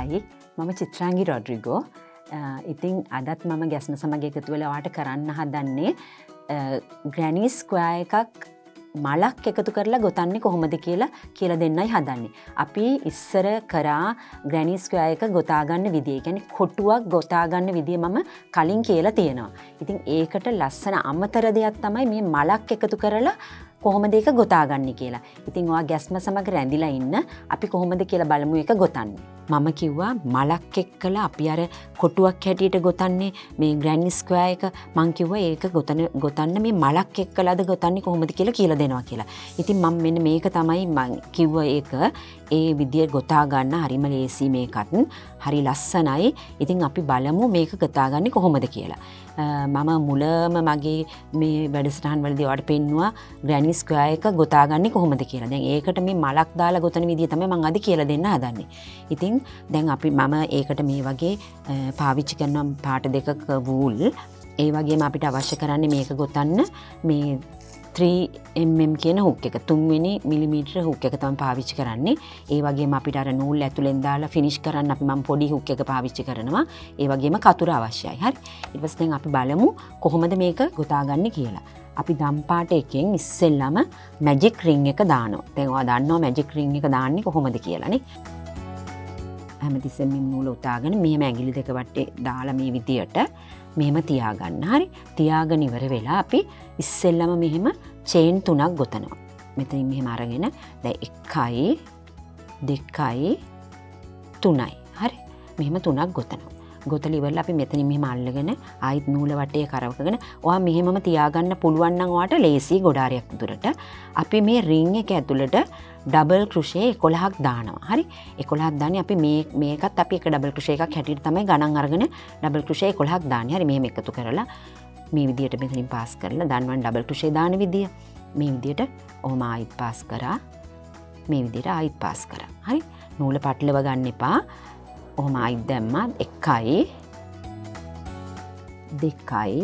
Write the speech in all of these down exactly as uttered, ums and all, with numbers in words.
හයි මම චිත්‍රාංගි රොඩ්රිගෝ. ඉතින් අදත් මම ගැස්ම සමග එකතු වෙලා ඔයාට කරන්න හදන්නේ ග්‍රැනි ස්ක්වයර් එකක් මලක් එකතු කරලා ගොතන්නේ කොහොමද කියලා කියලා දෙන්නයි හදන්නේ. අපි ඉස්සර කරා ග්‍රැනි ස්ක්වයර් එක ගොතා ගන්න විදිය. කියන්නේ කොටුවක් ගොතා ගන්න විදිය මම කලින් කියලා තියෙනවා. ඉතින් ඒකට ලස්සන අමතර දෙයක් තමයි මේ මලක් එකතු කරලා කොහොමද ඒක ගොතාගන්නේ කියලා. ඉතින් ඔයා ගැස්ම සමග රැඳිලා ඉන්න අපි කොහොමද කියලා බලමු ඒක ගොතන්නේ. මම කිව්වා මලක් එක්කලා අපි අර කොටුවක් හැටියට ගොතන්නේ මේ ග්‍රැනි ස්ක්වයර් එක. මං කිව්වා ඒක ගොතන ගොතන්න මේ මලක් එක්කලාද ගොතන්නේ කොහොමද කියලා කියලා දෙනවා කියලා. ඉතින් මම මෙන්න මේක තමයි මං කිව්වා ඒක ඒ විදිය ගොතා ගන්න හරිම ලේසි මේකත්. හරි ලස්සනයි. ඉතින් අපි බලමු මේක ගොතාගන්නේ කොහොමද කියලා. මම මුලම මගේ මේ වැඩසටහන් වලදී ඔයාලට පෙන්නුවා ග්‍රැනි ස්ක්වයර් එක ගොතාගන්නේ කොහොමද කියලා. දැන් ඒකට මේ මලක් දාලා ගොතන විදිය තමයි මම අද කියලා දෙන්න හදන්නේ. ඉතින් දැන් අපි මම ඒකට මේ වගේ පාවිච්චි කරන පාට දෙකක වූල්. ඒ වගේම අපිට අවශ්‍ය කරන්නේ මේක ගොතන්න මේ three millimeter කියන හුක් එක. තුන්වෙනි මිලිමීටර හුක් එක තමයි පාවිච්චි කරන්නේ. ඒ වගේම අපිට අර නූල් ඇතුලෙන් දාලා ෆිනිෂ් කරන්න අපි මම පොඩි හුක් එක පාවිච්චි කරනවා. ඒ වගේම කතුර අවශ්‍යයි. හරි. ඊට පස්සේ දැන් අපි බලමු කොහොමද මේක ගොතාගන්නේ කියලා. අපි දම් පාට එකෙන් ඉස්සෙල්ලම මැජික් රින් එක දානවා. දැන් ඔයා දන්නවා මැජික් රින් එක දාන්නේ කොහොමද කියලා නේ. හැමතිස්සෙම මේ නූල උතාගෙන මෙහෙම ඇඟිලි දෙක වටේ දාලා මේ විදියට මෙහෙම තියාගන්න. හරි. තියාගෙන ඉවර වෙලා අපි ඉස්සෙල්ලම මෙහෙම චේන් තුනක් ගොතනවා. මෙතනින් මෙහෙම අරගෙන දැන් එකයි දෙකයි තුනයි. හරි. මෙහෙම තුනක් ගොතනවා. ගොතලා ඉවරලා අපි මෙතනින් මෙහෙම අල්ලගෙන ආයිත් නූල වටේ කරවගෙන ඔයා මෙහෙමම තියාගන්න පුළුවන් නම් ඔයාට ලේසි ගොඩාරියක් දුරට අපි මේ රින් එක ඇතුළට ඩබල් ක්‍රොෂේ එකොළහක් දානවා. හරි. එකොළහක් දාන්නේ අපි මේ මේකත් අපි එක ඩබල් ක්‍රොෂේ එකක් හැටියට තමයි ගණන් අරගෙන ඩබල් ක්‍රොෂේ එකොළහක් දාන්නේ. හරි. මෙහෙම එකතු කරලා මේ විදියට මෙතනින් පාස් කරලා දන්වන්න ඩබල් ක්‍රොෂේ දාන විදිය. මේ විදියට ඔහම ආයිත් පාස් කරා. මේ විදියට ආයිත් පාස් කරා. හරි. නූල පටලව ගන්න එපා. ඔහම ආයිත් දැම්මා. එකයි දෙකයි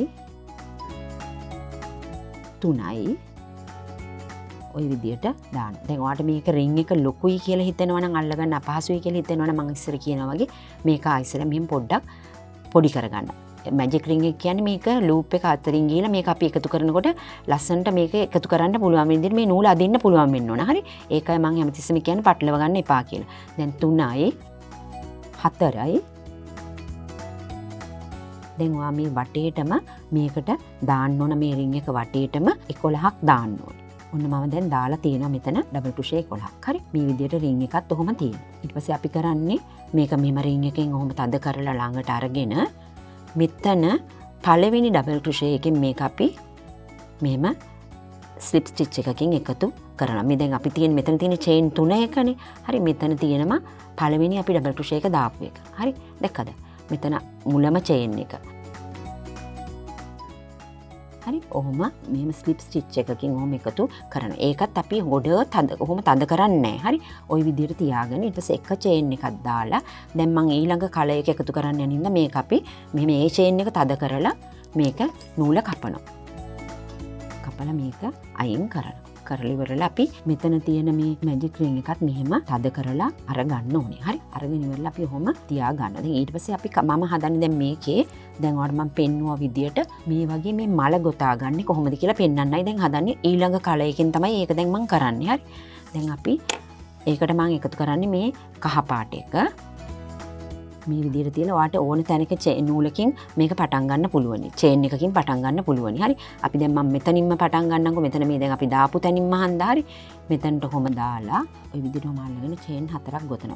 තුනයි ඔය විදියට දාන්න. දැන් ඔයාලට මේක රින් එක ලොකුයි කියලා හිතෙනවා නම් අල්ලගන්න අපහසුයි කියලා හිතෙනවා නම් මම ඉස්සර කියනා වගේ මේක ආයිසර මෙහෙම පොඩ්ඩක් පොඩි කරගන්න. මැජික් රින් එක කියන්නේ මේක ලූප් එක අතරින් ගිහලා මේක අපි එකතු කරනකොට ලස්සනට මේක එකතු කරන්න පුළුවන් විදිහට මේ නූල අදින්න පුළුවන් වෙන්න ඕන. හරි. ඒකයි මම හැමතිස්සෙම කියන්නේ පටලව ගන්න එපා කියලා. දැන් තුනයි හතරයි දැන් ඔයා මේ වටේටම මේකට දාන්න ඕන මේ රින් එක වටේටම එකොළහක් දාන්න ඕන. ඔන්න මම දැන් දාලා තියෙනවා මෙතන ඩබල් ක්‍රොෂේ එකොළහක්. හරි. මේ විදියට රින් එකත් ඔහොම තියෙනවා. ඊට පස්සේ අපි කරන්නේ මේක මෙහෙම රින් එකෙන් ඔහොම තද කරලා ළඟට අරගෙන මෙතන පළවෙනි ඩබල් ක්‍රොෂේ එකෙන් මේක අපි මෙහෙම ස්ලිප් ස්ටිච් එකකින් එකතු කරනවා. මේ දැන් අපි තියෙන මෙතන තියෙන චේන් තුන එකනේ. හරි. මෙතන තියෙනවා පළවෙනි අපි ඩබල් ක්‍රොෂේ එක දාපු එක. හරි. දැක්කද? මෙතන මුලම චේන් එක. හරි. ඔහොම මෙහෙම ස්ලිප් ස්ටිච් එකකින් ඔහොම එකතු කරනවා. ඒකත් අපි ගොඩ තද ඔහොම තද කරන්නේ නැහැ. හරි. ওই විදිහට තියාගෙන ඊට පස්සේ එක චේන් එකක් දාලා දැන් මම ඊළඟ කල එක එකතු කරන්න යන ඉඳ මේක අපි මෙහෙම ඒ චේන් එක තද කරලා මේක නූල කපනවා. කපලා මේක අයින් කරනවා. කරලා ඉවරලා අපි මෙතන තියෙන මේ මැජික් රින් එකත් මෙහෙම තද කරලා අරගන්න ඕනේ. හරි. අරගෙන ඉවරලා අපි ඔහොම තියා ගන්නවා. දැන් ඊට පස්සේ අපි මම හදන්නේ දැන් මේකේ දැන් ඔයාලට මම පෙන්නුවා විදියට මේ වගේ මේ මල ගොතා ගන්න කොහොමද කියලා පෙන්වන්නයි දැන් හදන්නේ. ඊළඟ කලයකින් තමයි ඒක දැන් මම කරන්නේ. හරි. දැන් අපි ඒකට මම එකතු කරන්නේ මේ කහ පාට එක. මේ විදිහට තියලා ඔයාට ඕන තැනක නූලකින් මේක පටන් ගන්න පුළුවන්. චේන් එකකින් පටන් ගන්න පුළුවන්. හරි. අපි දැන් මම මෙතනින්ම පටන් ගන්නම්කො. මෙතන මේ දැන් අපි දාපු තැනින්ම හන්දා. හරි. මෙතනට කොහොම දාලා ওই විදිහටම අල්ලගෙන චේන් හතරක් ගොතනවා.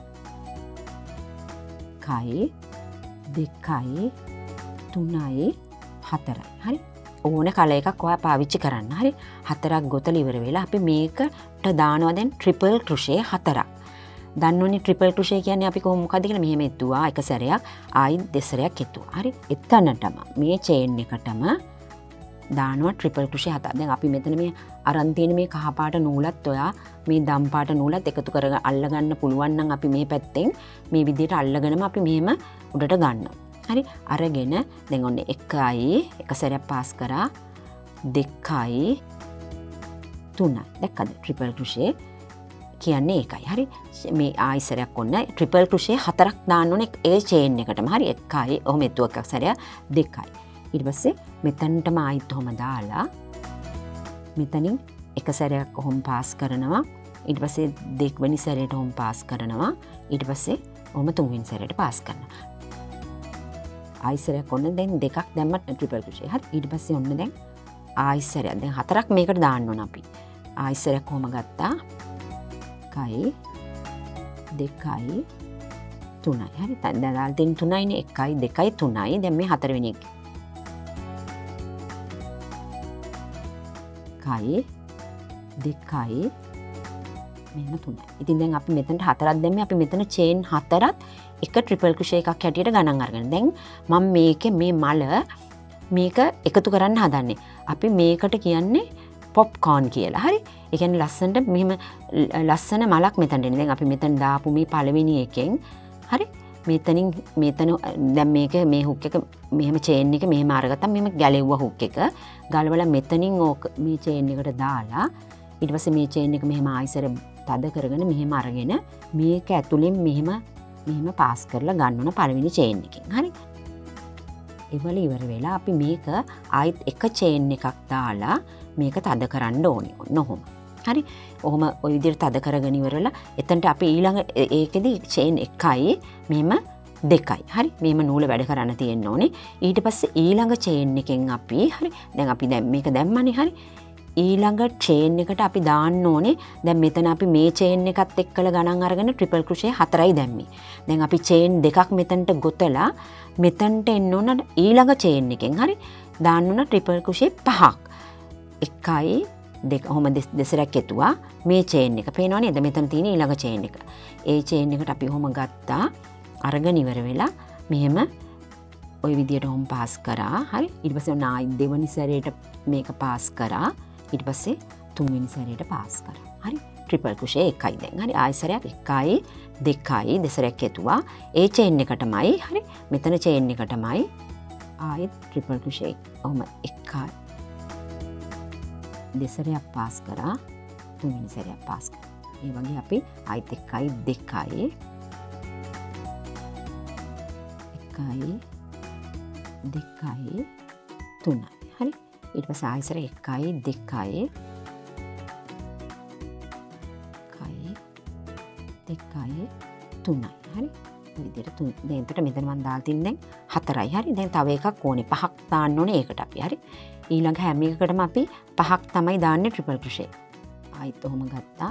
එකයි දෙකයි තුනයි හතරයි. හරි. ඕන කල එකක් ඔයා පාවිච්චි කරන්න. හරි. හතරක් ගොතලා ඉවර වෙලා අපි මේකට දානවා දැන් ට්‍රිපල් ක්‍රොෂේ හතරක්. දන්නෝනේ ට්‍රිපල් ක්‍රොෂේ කියන්නේ අපි කොහොම මොකද කියලා මෙහෙම එතුවා එක සැරයක් ආයි දෙසරයක් එතුවා. හරි. එතනටම මේ චේන් එකටම දානවා ට්‍රිපල් ක්‍රොෂේ හතක්. දැන් අපි මෙතන මේ අරන් තියෙන මේ කහ පාට නූලත් ඔයා මේ දම් පාට නූලත් එකතු කරගෙන අල්ලගන්න පුළුවන් නම් අපි මේ පැත්තෙන් මේ විදිහට අල්ලගෙනම අපි මෙහෙම උඩට ගන්නවා. හරි. අරගෙන දැන් ඔන්න එකයි එක සැරයක් පාස් කරා දෙකයි තුනයි. දැක්කද ට්‍රිපල් ක්‍රොෂේ කියන්නේ ඒකයි. හරි. මේ ආයිසරයක් ඔන්න ට්‍රිපල් ක්‍රුෂේ හතරක් දාන්න ඕනේ ඒ චේන් එකටම. හරි. එකයි. ඔහොම එතුවක් සැරයක් දෙකයි. ඊට පස්සේ මෙතනටම ආයිත් ඔහොම දාලා මෙතනින් එක සැරයක් ඔහොම පාස් කරනවා. ඊට පස්සේ දෙවෙනි සැරේට ඔහොම පාස් කරනවා. ඊට පස්සේ ඔහොම තුන්වෙනි සැරේට පාස් කරනවා. ආයිසරයක් ඔන්න දැන් දෙකක් දැම්මත් ට්‍රිපල් ක්‍රුෂේ. හරි. ඊට පස්සේ ඔන්න දැන් ආයිසරයක් දැන් හතරක් මේකට දාන්න ඕන අපි. ආයිසරයක් කොහොම ගත්තා? එකයි දෙකයි තුනයි. හරි. දැන් දාලා තියෙන තුනයිනේ එකයි දෙකයි තුනයි. දැන් මේ හතරවෙනි එක. එකයි දෙකයි මෙන්න තුනයි. ඉතින් දැන් අපි මෙතනට හතරක් දැම්මේ අපි මෙතන චේන් හතරත් එක ට්‍රිපල් ක්‍රුෂේ එකක් හැටියට ගණන් අරගෙන. දැන් මම මේකේ මේ මල මේක එකතු කරන්න හදන්නේ. අපි මේකට කියන්නේ පොප්කෝන් කියලා. හරි. ඒ කියන්නේ ලස්සනට මෙහෙම ලස්සන මලක් මෙතනට එන්නේ. දැන් අපි මෙතන දාපු මේ පළවෙනි එකෙන් හරි මෙතනින් මෙතන දැන් මේක මේ හුක් එක මෙහෙම චේන් එක මෙහෙම අරගත්තා. මෙහෙම ගැලෙව්වා හුක් එක. ගලවලා මෙතනින් ඕක මේ චේන් එකට දාලා ඊට පස්සේ මේ චේන් එක මෙහෙම ආයිසර තද කරගෙන මෙහෙම අරගෙන මේක ඇතුලෙන් මෙහෙම මෙහෙම පාස් කරලා ගන්න ඕන පළවෙනි චේන් එකෙන්. හරි. ඒවල ඉවර වෙලා අපි මේක ආයිත් එක චේන් එකක් දාලා මේක තද කරන්න ඕනේ. ඔන්න ඔහොම. හරි. ඔහොම ওই විදිහට තද කරගෙන ඉවරලා එතනට අපි ඊළඟ ඒකෙදි චේන් එකයි මෙහෙම දෙකයි. හරි. මෙහෙම නූල වැඩ කරන්න තියෙන්න ඕනේ. ඊට පස්සේ ඊළඟ චේන් එකෙන් අපි හරි. දැන් අපි දැන් මේක දැම්මනේ. හරි. ඊළඟ චේන් එකට අපි දාන්න ඕනේ. දැන් මෙතන අපි මේ චේන් එකත් එක්කලා ගණන් අරගෙන ට්‍රිපල් ක්‍රුෂේ හතරයි දැම්මේ. දැන් අපි චේන් දෙකක් මෙතනට ගොතලා මෙතනට එන්න ඕන ඊළඟ චේන් එකෙන්. හරි. දාන්න ඕන ට්‍රිපල් ක්‍රුෂේ පහක්. එකයි දෙක ඔහොම දෙසරක් එතුවා මේ චේන් එක. පේනව නේද? මෙතන තියෙන ඊළඟ චේන් එක. ඒ චේන් එකට අපි ඔහොම ගත්තා. අරගෙන ඉවර වෙලා මෙහෙම ওই විදියට ඔහොම පාස් කරා. හරි. ඊට පස්සේ ඔන්න ආයි දෙවෙනි සැරේට මේක පාස් කරා. ඊට පස්සේ තුන්වෙනි සැරේට පාස් කරා. හරි. ට්‍රිපල් ක්‍රුෂේ එකයි දැන්. හරි. ආයිසරයක් එකයි දෙකයි දෙසරක් එතුවා ඒ චේන් එකටමයි. හරි. මෙතන චේන් එකටමයි ආයෙත් ට්‍රිපල් ක්‍රුෂේ ඔහොම එකයි දෙසරයක් පාස් කරා. තුන්වෙනි සැරයක් පාස් කරා. ඒ වගේ අපි ආයෙත් එකයි දෙකයි එකයි දෙකයි තුනයි. හරි. ඊට පස්සේ ආයෙසර එකයි දෙකයි එකයි දෙකයි තුනයි. හරි. මේ විදිහට තුන දැන් එතකොට මෙතන මම දාලා තින්නේ හතරයි. හරි. දැන් තව එකක් ඕනේ. පහක් දාන්න ඕනේ ඒකට අපි. හරි. ඊළඟ හැම එකකටම අපි පහක් තමයි දාන්නේ ට්‍රිපල් ක්‍රුෂේ. ආයෙත් ඔහොම ගත්තා.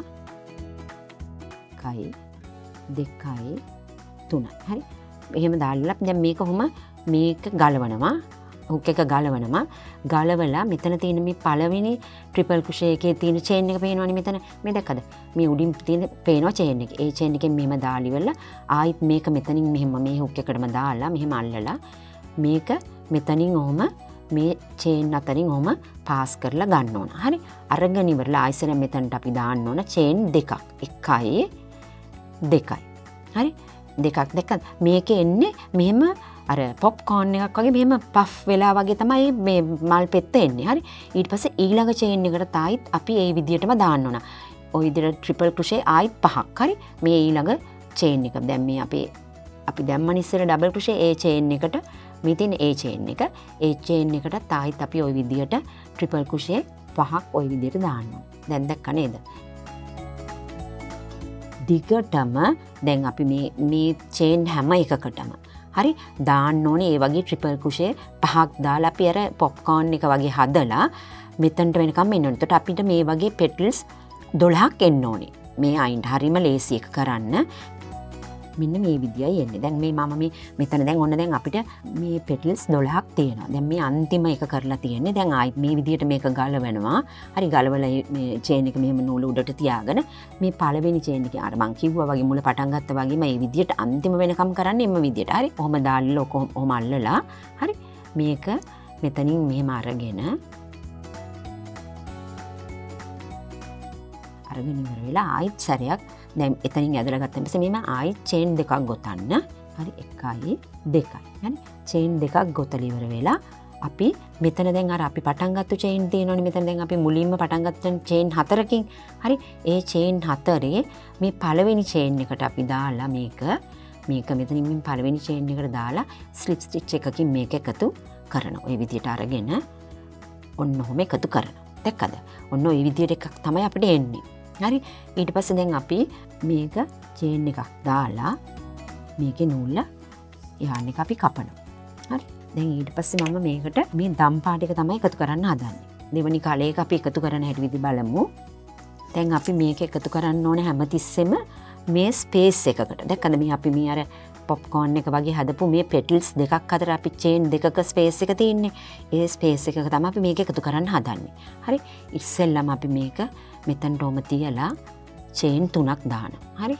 එකයි දෙකයි තුනයි. හරි. එහෙම දාලා දැන් මේක කොහොම මේක ගලවනවා. හුක් එක ගලවනවා. ගලවලා මෙතන තියෙන මේ පළවෙනි ට්‍රිපල් ක්‍රුෂේ එකේ තියෙන චේන් එක පේනවනේ මෙතන. මේ දැක්කද? මේ උඩින් තියෙන පේනවා චේන් එක. ඒ චේන් එකෙන් මෙහෙම දාලා ඉවරලා ආයිත් මේක මෙතනින් මෙහෙම මේ හුක් එකටම දාලා මෙහෙම අල්ලලා මේක මෙතනින් ඔහොම මේ චේන් අතරින් ඔහොම පාස් කරලා ගන්න ඕන. හරි. අරගෙන ඉවරලා ආයිසර මෙතනට අපි දාන්න ඕන චේන් දෙකක්. එකයි දෙකයි. හරි. දෙකක් දෙකක් මේකේ එන්නේ මෙහෙම අර පොප්කෝන් එකක් වගේ මෙහෙම පෆ් වෙලා වගේ තමයි මේ මල් පෙත්ත එන්නේ. හරි. ඊට පස්සේ ඊළඟ චේන් එකට තායිත් අපි ඒ විදිහටම දාන්න ඕන. ওই විදිහට ට්‍රිපල් ක්‍රුෂේ ආයිත් පහක්. හරි. මේ ඊළඟ චේන් එක දැන් මේ අපි අපි දැම්මන ඉස්සර ඩබල් ක්‍රුෂේ ඒ චේන් එකට මේ තියෙන ඒ චේන් එක ඒ චේන් එකට තායිත් අපි ওই විදිහට ට්‍රිපල් ක්‍රුෂේ පහක් ওই විදිහට දාන්න ඕන. දැන් දැක්ක නේද? දිගටම දැන් අපි මේ මේ චේන් හැම එකකටම හරි දාන්න ඕනේ ඒ වගේ ට්‍රිපල් ක්‍රුෂේ පහක් දාලා අපි අර පොප්කෝන් එක වගේ හදලා මෙතනට වෙනකම් එන්න ඕනේ. එතකොට අපිට මේ වගේ පෙටල්ස් දොළහක් එන්න ඕනේ. මේ අයින්ට හරිම ලේසි එක කරන්න. මෙන්න මේ විදියයි එන්නේ. දැන් මේ මම මේ මෙතන දැන් ඔන්න දැන් අපිට මේ පෙටල්ස් දොළහක් තියෙනවා. දැන් මේ අන්තිම එක කරලා තියෙන්නේ. දැන් ආයිත් මේ විදියට මේක ගලවනවා. හරි ගලවලා මේ චේන් එක මෙහෙම නූල උඩට තියාගෙන මේ පළවෙනි චේන් එකේ අර මං කිව්වා වගේ මුල පටන් ගත්තා වගේ මේ විදියට අන්තිම වෙනකම් කරන්නේ එම විදියට. හරි. ඔහොම දාලා ඔහොම අල්ලලා හරි මේක මෙතනින් මෙහෙම අරගෙන අරගෙන ඉවර වෙලා ආයිත් සැරයක් දැන් එතනින් ඇදලා ගත්තන් පස්සේ මෙහෙම ආයිත් චේන් දෙකක් ගොතන්න. හරි එකයි දෙකයි. හරි චේන් දෙකක් ගොතලා ඉවර වෙලා අපි මෙතන දැන් අර අපි පටන් ගත්ත චේන් තියෙනවනේ මෙතන දැන් අපි මුලින්ම පටන් ගත්ත චේන් හතරකින් හරි ඒ චේන් හතරේ මේ පළවෙනි චේන් එකට අපි දාලා මේක මේක මෙතනින් මේ පළවෙනි චේන් එකට දාලා ස්ලිප් ස්ටිච් එකකින් මේක එකතු කරනවා. ඔය විදිහට අරගෙන ඔන්න ඔහොම එකතු කරනවා. දැක්කද? ඔන්න ඔය විදිහට එකක් තමයි අපිට එන්නේ. හරි. ඊට පස්සේ දැන් අපි මේක චේන් එකක් දාලා මේකේ නූල යහන් එක අපි කපනවා. හරි. දැන් ඊට පස්සේ මම මේකට මේ දම් පාට එක තමයි එකතු කරන්න හදන්නේ. දෙවනි කලයක අපි එකතු කරන හැටි විදි බලමු. දැන් අපි මේක එකතු කරන්න ඕනේ හැමතිස්සෙම මේ ස්පේස් එකකට. දැක්කද මේ අපි මේ අර පොප්කෝන් එක වගේ හදපු මේ පෙටල්ස් දෙකක් අතර අපි චේන් දෙකක ස්පේස් එක තියෙන්නේ. ඒ ස්පේස් එකක තමයි අපි මේක එකතු කරන්න හදන්නේ. හරි. ඉස්සෙල්ලාම අපි මේක මෙතනට ඔම තියලා චේන් තුනක් දානවා. හරි.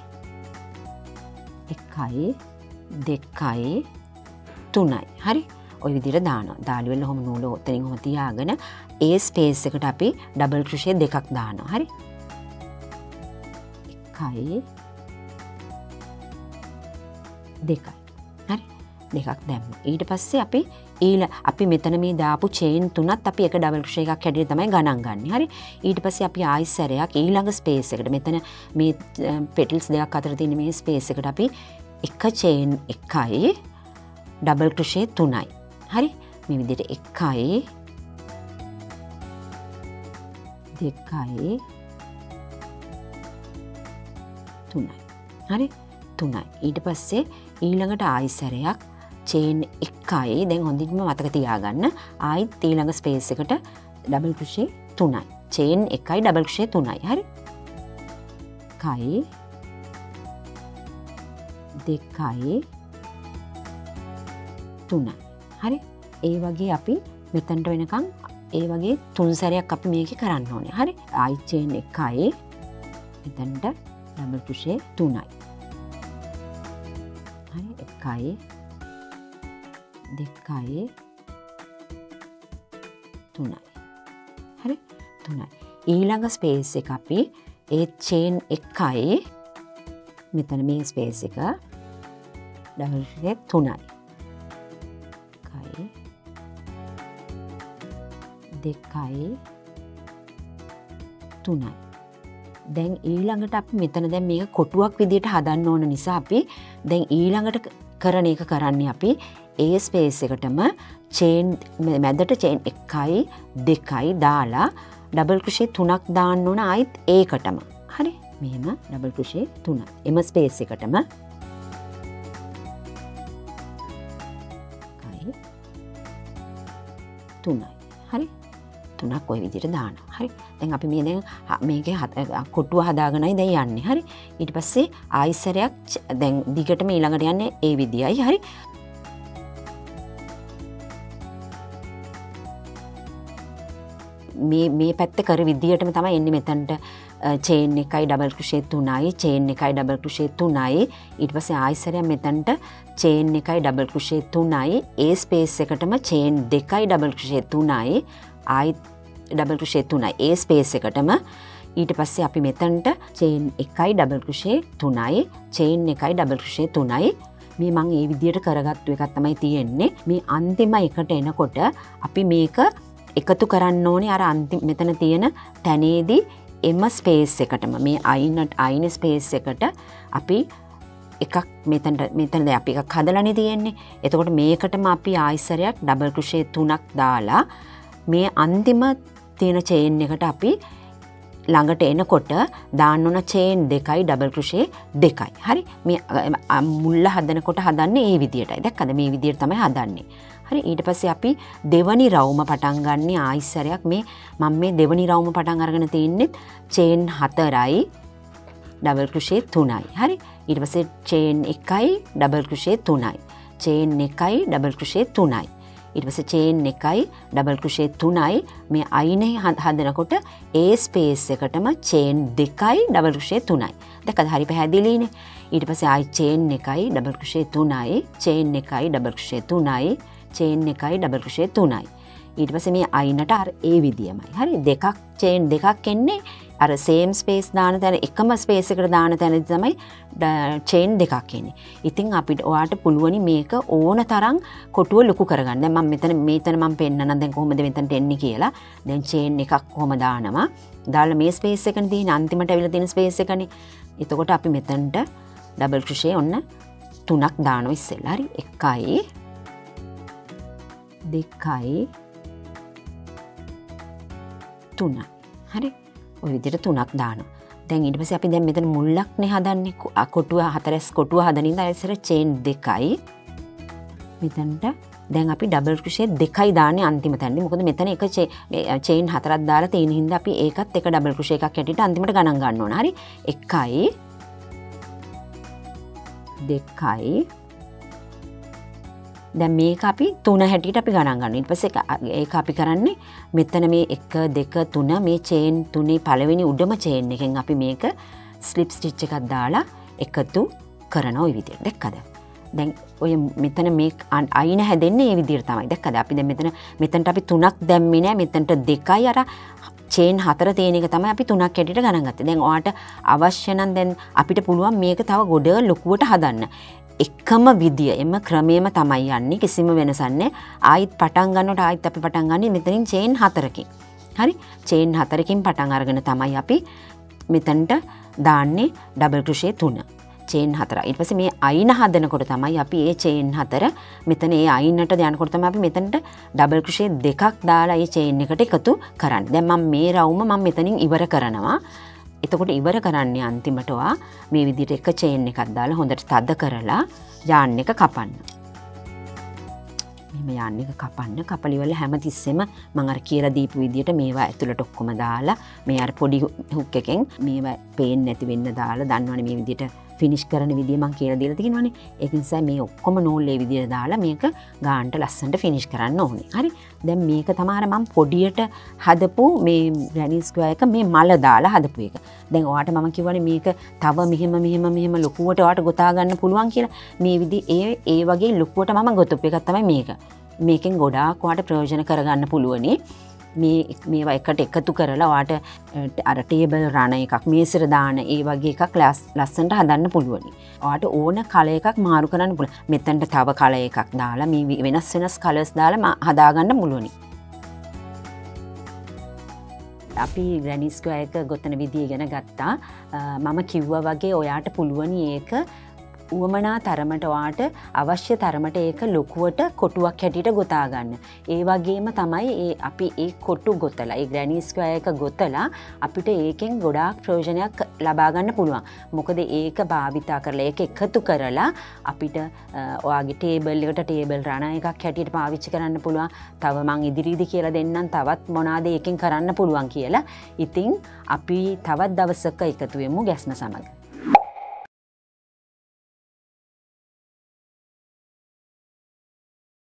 එකයි දෙකයි තුනයි. හරි. ඔය විදිහට දානවා. දාලි වල ඔහොම නූල ඔතනින් ඔහොම තියාගෙන ඒ ස්පේස් එකට අපි ඩබල් ක්‍රොෂේ දෙකක් දානවා. හරි. එකයි දෙකයි. හරි. දෙකක් දැම්ම. ඊට පස්සේ අපි ඊළ අපි මෙතන මේ දාපු චේන් තුනත් අපි එක ඩබල් ක්‍රොෂේ එකක් හැටියට තමයි ගණන් ගන්න. හරි. ඊට පස්සේ අපි ආයෙ සැරයක් ඊළඟ ස්පේස් එකට මෙතන මේ පෙටල්ස් දෙකක් අතර තියෙන මේ ස්පේස් එකට අපි එක චේන් එකයි ඩබල් ක්‍රොෂේ තුනයි. හරි. මේ විදිහට එකයි දෙකයි තුනයි. හරි. තුනයි. ඊට පස්සේ ඊළඟට ආයෙ සැරයක් චේන් එකයි දැන් හොඳින්ම මතක තියාගන්න ආයෙත් ඊළඟ ස්පේස් එකට ඩබල් ක්‍රොෂේ තුනයි. චේන් එකයි ඩබල් ක්‍රොෂේ තුනයි. හරි. එකයි දෙකයි තුනයි. හරි. ඒ වගේ අපි මෙතනට වෙනකන් ඒ වගේ තුන් සැරයක් අපි මේක කරන්න ඕනේ. හරි. ආයි චේන් එකයි මෙතනට ඩබල් ක්‍රොෂේ තුනයි. හරි. එකයි දෙකයි තුනයි. හරි. තුනයි. ඊළඟ ස්පේස් එක අපි ඒ චේන් එකයි මෙතන මේ ස්පේස් එක ඩබල් ක්‍රොෂේ තුනයි. එකයි දෙකයි තුනයි. දැන් ඊළඟට අපි මෙතන දැන් මේක කොටුවක් විදිහට හදන්න ඕන නිසා අපි දැන් ඊළඟට කරන එක කරන්නේ අපි ඒ ස්පේස් එකටම චේන් මැදට චේන් එකයි දෙකයි දාලා ඩබල් ක්‍රොෂේ තුනක් දාන්න ඕන ආයිත් ඒකටම. හරි. මෙහෙම ඩබල් ක්‍රොෂේ තුනක්. එම ස්පේස් එකටම එකයි තුනයි. හරි. තුනක් ඔය විදිහට දානවා. හරි. දැන් අපි මේ දැන් මේකේ කොටුව හදාගෙනයි දැන් යන්නේ. හරි. ඊට පස්සේ ආයිසරයක් දැන් දිගටම ඊළඟට යන්නේ ඒ විදියයි. හරි. මේ මේ පැත්ත කර විදියටම තමයි එන්නේ මෙතනට චේන් එකයි ඩබල් ක්‍රොෂේ තුනයි චේන් එකයි ඩබල් ක්‍රොෂේ තුනයි ඊට පස්සේ ආයිසරයක් මෙතනට චේන් එකයි ඩබල් ක්‍රොෂේ තුනයි ඒ ස්පේස් එකටම චේන් දෙකයි ඩබල් ක්‍රොෂේ තුනයි ආයි ඩබල් ක්‍රොෂේ තුනයි ඒ ස්පේස් එකටම ඊට පස්සේ අපි මෙතනට චේන් එකයි ඩබල් ක්‍රොෂේ තුනයි චේන් එකයි ඩබල් ක්‍රොෂේ තුනයි මේ මම මේ විදියට කරගත්තු එකක් තමයි තියෙන්නේ. මේ අන්තිම එකට එනකොට අපි මේක එකතු කරන්න ඕනේ අර අන්තිම මෙතන තියෙන තැනේදී එම ස්පේස් එකටම මේ අයිනට අයින ස්පේස් එකට අපි එකක් මෙතනට මෙතන දැන් අපි එකක් හදලානේ තියෙන්නේ. එතකොට මේකටම අපි ආයිසරයක් ඩබල් ක්‍රොෂේ තුනක් දාලා මේ අන්තිම තියෙන චේන් එකට අපි ළඟට එනකොට දාන්න ඕන චේන් දෙකයි ඩබල් ක්‍රොෂේ දෙකයි. හරි. මේ මුල්ල හදනකොට හදන්නේ මේ විදියටයි. දැක්කද? මේ විදියට තමයි හදන්නේ. හරි. ඊට පස්සේ අපි දෙවනි රවුම පටන් ගන්න ආයිසරයක් මේ මම මේ දෙවනි රවුම පටන් අරගෙන තින්නේ චේන් හතරයි ඩබල් ක්‍රොෂේ තුනයි. හරි. ඊට පස්සේ චේන් එකයි ඩබල් ක්‍රොෂේ තුනයි. චේන් එකයි ඩබල් ක්‍රොෂේ තුනයි. ඊට පස්සේ චේන් එකයි ඩබල් ක්‍රොෂේ තුනයි මේ අයිනේ හදනකොට ඒ ස්පේස් එකටම චේන් දෙකයි ඩබල් ක්‍රොෂේ තුනයි. දැක්කද? හරි පැහැදිලිනේ. ඊට පස්සේ ආයි චේන් එකයි ඩබල් ක්‍රොෂේ තුනයි චේන් එකයි ඩබල් ක්‍රොෂේ තුනයි චේන් එකයි ඩබල් ක්‍රොෂේ තුනයි. ඊට පස්සේ මේ අයිනට අර ඒ විදියමයි. හරි දෙකක් චේන් දෙකක් එන්නේ අර සේම් ස්පේස් දාන තැන එකම ස්පේස් එකට දාන තැනදී තමයි චේන් දෙකක් එන්නේ. ඉතින් අපිට ඔයාට පුළුවනි මේක ඕන තරම් කොටුව ලොකු කරගන්න. දැන් මම මෙතන මෙතන මම පෙන්නනම් දැන් කොහොමද මෙතනට එන්නේ කියලා. දැන් චේන් එකක් කොහොම දානවා. දාලා මේ ස්පේස් එකනේ තියෙන අන්තිමට අවිලා තියෙන ස්පේස් එකනේ. එතකොට අපි මෙතනට ඩබල් ක්‍රොෂේ ඔන්න තුනක් දානවා ඉස්සෙල්ලා. හරි එකයි දෙකයි තුනයි. හරි ඔය විදිහට තුනක් දානවා. දැන් ඊට පස්සේ අපි දැන් මෙතන මුල්ලක්නේ හදන්නේ කොටුව හතරස් කොටුව හදන ඉඳලා ඉස්සර චේන් දෙකයි මෙතනට දැන් අපි ඩබල් ක්‍රොෂේ දෙකයි දාන්නේ අන්තිම තැනදී. මොකද මෙතන එක චේන් හතරක් දාලා තියෙන හින්දා අපි ඒකත් එක ඩබල් ක්‍රොෂේ එකක් ඇටියට අන්තිමට ගණන් ගන්න ඕන. හරි එකයි දෙකයි දැන් මේක අපි තුන හැටියට අපි ගණන් ගන්නවා. ඊට පස්සේ ඒක අපි කරන්නේ මෙතන මේ එක දෙක තුන මේ චේන් තුනේ පළවෙනි උඩම චේන් එකෙන් අපි මේක ස්ලිප් ස්ටිච් එකක් දාලා එකතු කරන ওই විදියට. දැක්කද? දැන් ඔය මෙතන මේ අයින හැදෙන්නේ මේ විදියට තමයි. දැක්කද? අපි දැන් මෙතන මෙතනට අපි තුනක් දැම්මේ නෑ. මෙතනට දෙකයි අර චේන් හතර තියෙන එක තමයි අපි තුනක් හැටියට ගණන් ගත්තේ. දැන් ඔයාට අවශ්‍ය නම් දැන් අපිට පුළුවන් මේක තව ගොඩ ලොකුවට හදන්න. එකම විදිය එම ක්‍රමයේම තමයි යන්නේ කිසිම වෙනසක් නැහැ. ආයිත් පටන් ගන්නකොට ආයිත් අපි පටන් ගන්නේ මෙතනින් චේන් හතරකින්. හරි චේන් හතරකින් පටන් අරගෙන තමයි අපි මෙතනට දාන්නේ ඩබල් ක්‍රොෂේ තුන. චේන් හතර. ඊට පස්සේ මේ අයින හදනකොට තමයි අපි මේ චේන් හතර මෙතන ඒ අයිනට යනකොට තමයි අපි මෙතනට ඩබල් ක්‍රොෂේ දෙකක් දාලා මේ චේන් එකට එකතු කරන්නේ. දැන් මම මේ රවුම මම මෙතනින් ඉවර කරනවා. එතකොට ඉවර කරන්නේ අන්තිමට ඔයා මේ විදිහට එක චේන් එකක් දාලා හොඳට තද කරලා යාන් එක කපන්න. මෙහෙම යාන් එක කපන්න. කපලිවල හැමතිස්සෙම මම අර කියලා දීපු විදිහට මේවා ඇතුළට ඔක්කොම දාලා මේ අර පොඩි හුක් එකෙන් මේවා පේන්නේ නැති වෙන්න දාලා දන්නවනේ මේ විදිහට ෆිනිෂ් කරන විදිය මම කියලා දීලා තියෙනවානේ. ඒක නිසා මේ ඔක්කොම නූල් ඒ විදිහට දාලා මේක ගානට ලස්සනට ෆිනිෂ් කරන්න ඕනේ. හරි. දැන් මේක තමයි මම පොඩියට හදපු මේ ග්‍රැනි ස්ක්වයර් එක මේ මල දාලා හදපු එක. දැන් ඔයාට මම කියවනේ මේක තව මෙහෙම මෙහෙම මෙහෙම ලොකුවට ඔයාට ගොතා ගන්න පුළුවන් කියලා. මේ විදි ඒ ඒ වගේ ලොකුවට මම ගොතපු එකක් තමයි මේක. මේකෙන් ගොඩාක් ඔයාට ප්‍රයෝජන කරගන්න පුළුවනි. මේ මේවා එකට එකතු කරලා ඔයාට අර ටේබල් රණ එකක් මේසෙට දාන ඒ වගේ එකක් ලස්සනට හදන්න පුළුවනි. ඔයාට ඕන කලර් එකක් මාරු කරන්න පුළුවන්. මෙතනට තව කලර් එකක් දාලා මේ වෙනස් වෙනස් කලර්ස් දාලා හදාගන්න පුළුවනි. අපි ග්‍රැනි ස්ක්වයර් එක ගොතන විදිය ඉගෙන ගත්තා. මම කිව්වා වගේ ඔයාට පුළුවනි ඒක උවමනා තරමට ඔයාට අවශ්‍ය තරමට ඒක ලොකුවට කොටුවක් හැටියට ගොතා ගන්න. ඒ වගේම තමයි ඒ අපි ඒ කොටු ගොතලා ඒ ග්‍රැනි ස්ක්වයර් එක ගොතලා අපිට ඒකෙන් ගොඩාක් ප්‍රයෝජනයක් ලබා ගන්න පුළුවන්. මොකද ඒක භාවිතා කරලා ඒක එකතු කරලා අපිට ඔයාගේ ටේබල් එකට ටේබල් රණ එකක් හැටියට පාවිච්චි කරන්න පුළුවන්. තව මං ඉදිරියේදී කියලා දෙන්නම් තවත් මොනවාද ඒකෙන් කරන්න පුළුවන් කියලා. ඉතින් අපි තවත් දවසක එකතු වෙමු ගැස්ම සමග.